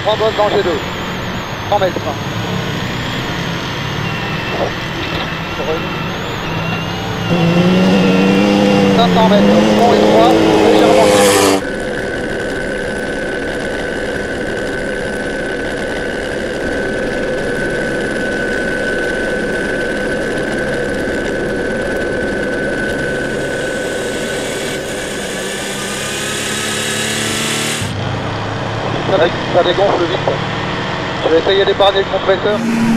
3 bosses dans G2. 100 mètres. 500 mètres. Pont étroit, légèrement. Ça dégonfle vite. Je vais essayer d'épargner le compresseur.